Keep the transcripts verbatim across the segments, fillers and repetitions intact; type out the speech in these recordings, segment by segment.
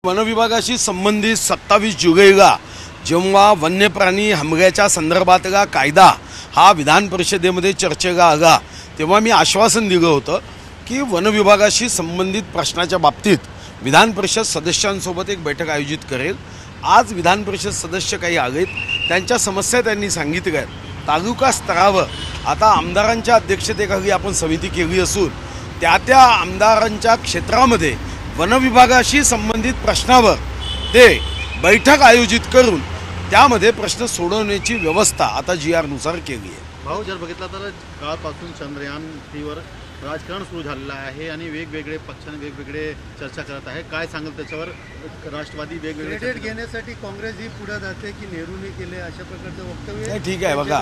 One विभागाशी संबंधित सत्तावीस जुलैला जेव्हा वन्यप्राणी हमल्याच्या संदर्भातला कायदा हा विधान परिषदेमध्ये चर्चेला आला तेव्हा मी आश्वासन दिलं होतं की वन विभागाशी संबंधित प्रश्नाच्या बाबतीत विधान परिषद सदस्यांसोबत एक बैठक आयोजित करेल। आज विधान परिषद सदस्य काही आलेत, त्यांच्या समस्या त्यांनी सांगितल्या आहेत। तालुका स्तरावर आता आमदारांच्या अध्यक्षतेखाली आपण समिती केली असून त्या त्या आमदारांच्या क्षेत्रामध्ये वन विभागाशी संबंधित प्रश्नावर ते बैठक आयोजित करून त्यामध्ये प्रश्न सोडवण्याची व्यवस्था आता जी आर नुसार केली आहे। भाऊ जर बघितला तर कालपासून चंद्रयान तीवर राजकारण सुरू झालेलं आहे आणि वेगवेगळे पक्षाने वेगवेगळे चर्चा करत आहे। काय सांगेल त्याच्यावर? राष्ट्रवादी वेगवेगळे क्रेडिट घेण्यासाठी काँग्रेस ही पुढे जाते की नेहरूने केले अशा प्रकारचं वक्तव्य? ठीक आहे, बघा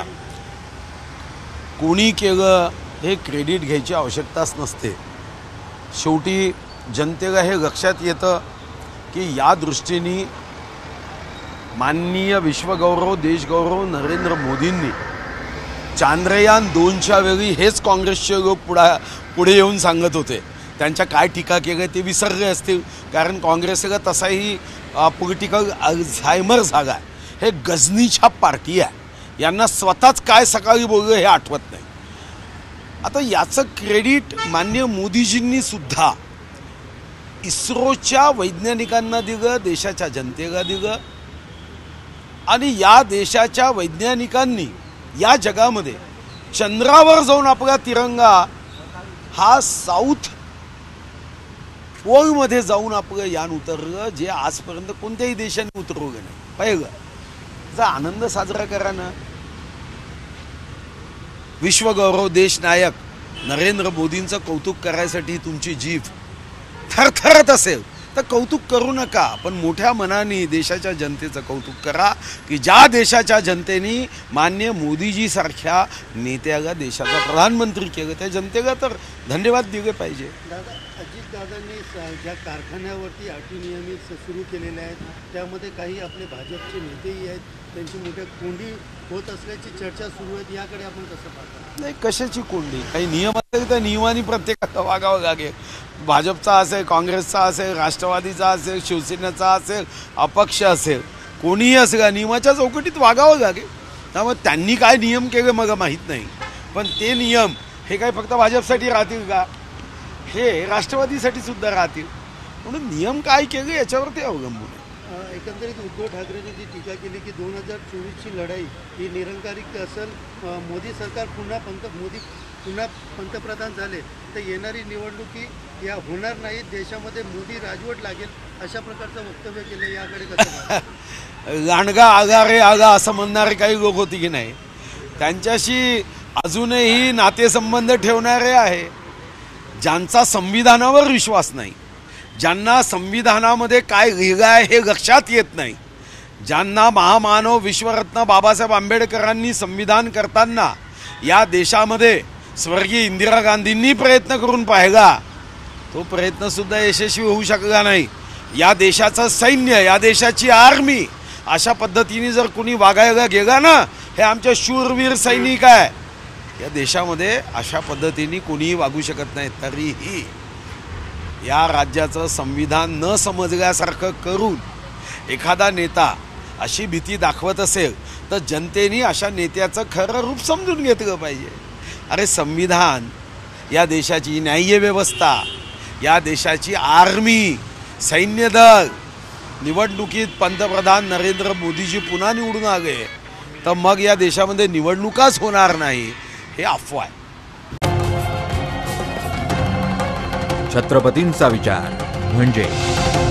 कोणी केलं हे क्रेडिट घ्यायची आवश्यकताच नसते। शेवटी जनतेला हे लक्षात येतं की या दृष्टीने माननीय विश्वगौरव देशगौरव नरेंद्र मोदींनी चांद्रयान दोनच्या वेळी हेच काँग्रेसचे लोक पुढा पुढे येऊन सांगत होते। त्यांच्या काय टीका केल्या ते विसरले असतील, कारण काँग्रेसला तसाही पॉलिटिकल अल्झायमर झाला आहे। हे गजनीच्या पार्टी आहे, यांना स्वतःच काय सकाळी बोललं हे आठवत नाही। आता याचं क्रेडिट माननीय मोदीजींनी सुद्धा इस्रोच्या वैज्ञानिकांना दिलं, देशाच्या जनतेला दिलं आणि या देशाच्या वैज्ञानिकांनी या जगामध्ये चंद्रावर जाऊन आपला तिरंगा हा साऊथ पोलमध्ये जाऊन आपलं यान उतरलं, जे आजपर्यंत कोणत्याही देशाने उतरवलं नाही। पाहिलं त्याचा आनंद साजरा करा ना। विश्वगौरव देश नायक नरेंद्र मोदींचं कौतुक करायसाठी तुमची जीभ थरथरत असेल तर कौतुक करू नका, पण मोठ्या मनाने देशाच्या जनतेचं कौतुक करा की ज्या देशाच्या जनतेने माननीय मोदीजी सारख्या नेत्याला देशाचा प्रधानमंत्री केलं, त्या जनतेला तर धन्यवाद दिले पाहिजे। दादा, अजितदादांनी ज्या कारखान्यावरती अटी नियमित सुरू केलेल्या आहेत त्यामध्ये काही आपले भाजपचे नेतेही आहेत, त्यांची मोठ्या कोंडी होत असल्याची चर्चा सुरू आहे, याकडे आपण कसं पाहता? नाही, कशाची कोंडी? काही नियम असेल तर नियमाने प्रत्येकाला वागावं लागेल। भाजपचा असेल, काँग्रेसचा असेल, राष्ट्रवादीचा असेल, शिवसेनेचा असेल, अपक्ष असेल, कोणीही असेल, नियमाच्या चौकटीत वागावं लागेल। त्यामुळे त्यांनी काय नियम केले मला माहीत नाही, पण ते नियम हे काय फक्त भाजपसाठी राहतील का? हे राष्ट्रवादीसाठी सुद्धा राहतील, म्हणून नियम काय केले याच्यावर ते अवलंबून आहे। एकंदरीत उद्धव ठाकरेंनी जी टीका केली की दोन हजार चोवीसची लढाई ही निरंकारिक असेल, मोदी सरकार पुन्हा पंत मोदी पुन्हा पंतप्रधान झाले तर येणारी निवडणुकी या होणार नाहीत, देशामध्ये मोदी राजवट लागेल, अशा प्रकारचं वक्तव्य केलं। याकडे कसं? लांडगा आगा रे आगा असं म्हणणारे काही लोक होती की नाही, त्यांच्याशी अजूनही नातेसंबंध ठेवणारे आहे। ज्यांचा संविधानावर विश्वास नाही, ज्यांना संविधानामध्ये काय लिहिलं आहे हे लक्षात येत नाही, ज्यांना महामानव विश्वरत्न बाबासाहेब आंबेडकरांनी संविधान करताना या देशामध्ये स्वर्गीय इंदिरा गांधींनी प्रयत्न करून पाहिला, तो प्रयत्नसुद्धा यशस्वी होऊ शकला नाही। या देशाचं सैन्य, या देशाची आर्मी अशा पद्धतीने जर कुणी वागायला गेला ना, हे आमचे शूरवीर सैनिक आहे, या देशामध्ये अशा पद्धतीने कोणीही वागू शकत नाही। तरीही या राज्याचं संविधान न समजल्यासारखं करून एखादा नेता अशी भीती दाखवत असेल तर जनतेने अशा नेत्याचं खरं रूप समजून घेतलं पाहिजे। अरे संविधान, या देशाची न्याय व्यवस्था, या देशाची आर्मी, सैन्य दल, निवडणुकीत पंतप्रधान नरेंद्र मोदीजी पुन्हा निवडून आले तर मग या देशामध्ये निवडणुकाच होणार नाही, हे अफवा आहे। छत्रपतींचा विचार म्हणजे